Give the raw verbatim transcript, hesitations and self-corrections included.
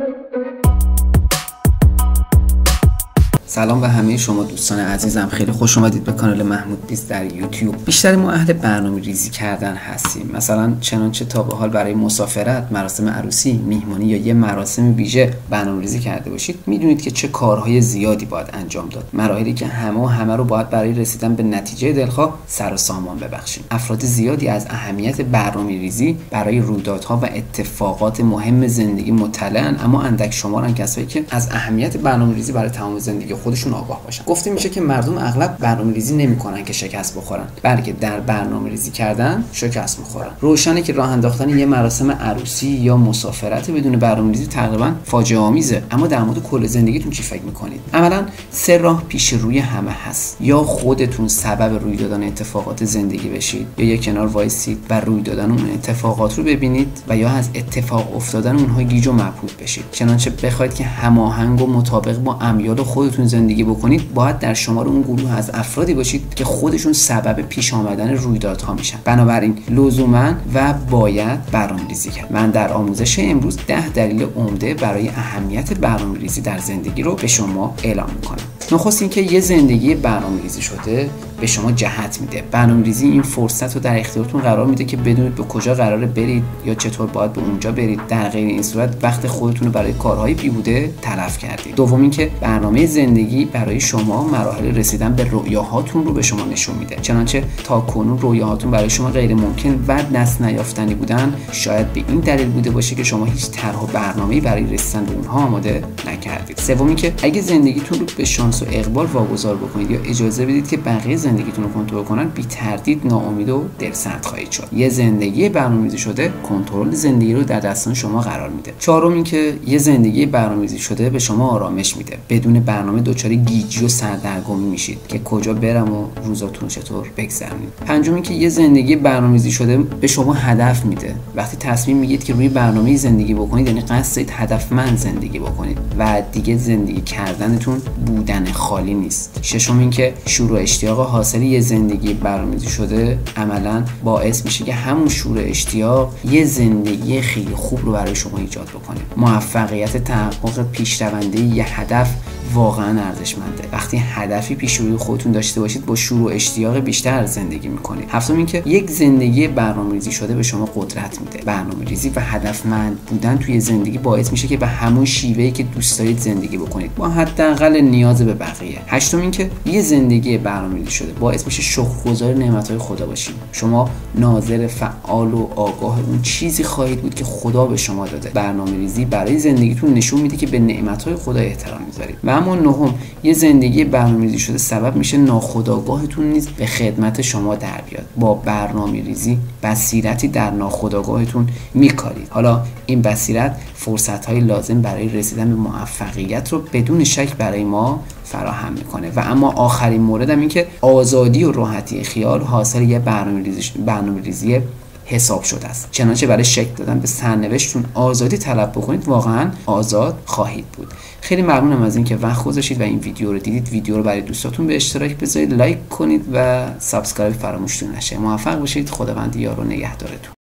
سلام به همه شما دوستان عزیزم، خیلی خوش اومدید به کانال محمود بیست در یوتیوب. بیشتر ما اهل برنامه ریزی کردن هستیم، مثلا چنانچه تا به حال برای مسافرت، مراسم عروسی، میهمانی یا یه مراسم ویژه برنامه ریزی کرده باشید، میدونید که چه کارهای زیادی باید انجام داد، مراحلی که همه و همه رو باید برای رسیدن به نتیجه دلخواه سر و سامان ببخشیم. افراد زیادی از اهمیت برنامه ریزی برای رویدادها و اتفاقات مهم زندگی مطلعن، اما اندک شمارن کسایی که از اهمیت برنامه ریزی برای تمام زندگی خودشون آگاه باشن. گفته میشه که مردم اغلب برنامه‌ریزی نمی‌کنن که شکست بخورن، بلکه در برنامه‌ریزی کردن شکست می‌خورن. روشنه که راه انداختن یه مراسم عروسی یا مسافرت بدون برنامه‌ریزی تقریباً فاجعه آمیزه. اما در مورد کل زندگیتون چی فکر می‌کنید؟ عملاً سه راه پیش روی همه هست: یا خودتون سبب روی دادن اتفاقات زندگی بشید، یا یک کنار وایسید و روی دادن اون اتفاقات رو ببینید، و یا از اتفاق افتادن اونها گیج و مبهوت بشید. چنانچه بخواید که هماهنگ و مطابق با امیال خودتون زندگی بکنید، باید در شمار اون گروه از افرادی باشید که خودشون سبب پیش آمدن رویدادها میشن. بنابراین لزوما و باید برنامه‌ریزی کرد. من در آموزش امروز ده دلیل عمده برای اهمیت برنامه‌ریزی در زندگی رو به شما اعلام میکنم. نخست اینکه یه زندگی برنامه‌ریزی شده به شما جهت میده. برنامه‌ریزی این فرصت رو در اختیارتون قرار میده که بدونید به کجا قراره برید یا چطور باید به اونجا برید. در غیر این صورت وقت خودتون رو برای کارهای بیهوده تلف کردید. دوم اینکه برنامه زندگی برای شما مراحل رسیدن به رؤیاهاتون رو به شما نشون میده. چنانچه تا کنون رؤیاهاتون برای شما غیر ممکن و دست نیافتنی بودن، شاید به این دلیل بوده باشه که شما هیچ طرح و برنامه‌ای برای رسیدن به اونها آماده نکردید. سوم اینکه اگه زندگیتون رو به شانس و اقبال واگذار بکنید یا اجازه بدید که بقیه زندگیتون رو کنترل کنن، بی تردید ناامید و دلسرد خواهید شد. یه زندگی برنامه‌ریزی شده کنترل زندگی رو در دستان شما قرار میده. چهارم اینکه یه زندگی برنامه‌ریزی شده به شما آرامش میده. بدون برنامه دچار گیجی و سردرگمی میشید که کجا برم و روزاتون چطور بگذرونید. پنجم اینکه یه زندگی برنامه‌ریزی شده به شما هدف میده. وقتی تصمیم میگیرید که روی برنامه زندگی بکنید، یعنی قصد دارید هدفمند زندگی بکنید و دیگه زندگی کردنتون بودن خالی نیست. ششم اینکه شور و اشتیاق حاصل یه زندگی برنامه‌ریزی شده عملاً باعث میشه که همون شور و اشتیاق یه زندگی خیلی خوب رو برای شما ایجاد بکنه. موفقیت تحقق پیشرونده یه هدف واقعا ارزشمنده. وقتی هدفی پیش روی خودتون داشته باشید، با شور و اشتیاق بیشتر زندگی میکنید. هفتم اینکه یک زندگی برنامه‌ریزی شده به شما قدرت میده. برنامه‌ریزی و هدفمند بودن توی زندگی باعث میشه که به همون شیوهی که دوست دارید زندگی بکنید، با حداقل نیاز به بقیه. هشتم اینکه یه زندگی برنامه‌ریزی شده باعث میشه شکرگزار نعمت‌های خدا باشید. شما ناظر فعال و آگاه اون چیزی خواهید بود که خدا به شما داده. برنامه‌ریزی برای زندگیتون نشون میده که به نعمت‌های خدا احترام میذارید. و اما نهم، یه زندگی برنامه‌ریزی شده سبب میشه ناخودآگاهتون نیز به خدمت شما در بیاد. با برنامه‌ریزی بصیرتی در ناخودآگاهتون میکارید. حالا این بصیرت فرصت‌های لازم برای رسیدن به موفقیت رو بدون شک برای ما فراهم میکنه. و اما آخرین مورد هم این که آزادی و راحتی خیال حاصل یه برنامه‌ریزی برنامه‌ریزی حساب شده است. چنانچه برای شکل دادن به سرنوشتتون آزادی طلب بکنید، واقعا آزاد خواهید بود. خیلی ممنونم از اینکه وقت گذاشتید و این ویدیو رو دیدید. ویدیو رو برای دوستاتون به اشتراک بذارید، لایک کنید و سابسکرایب فراموش نشه. موفق باشید. خداوند یار و نگهدارتون.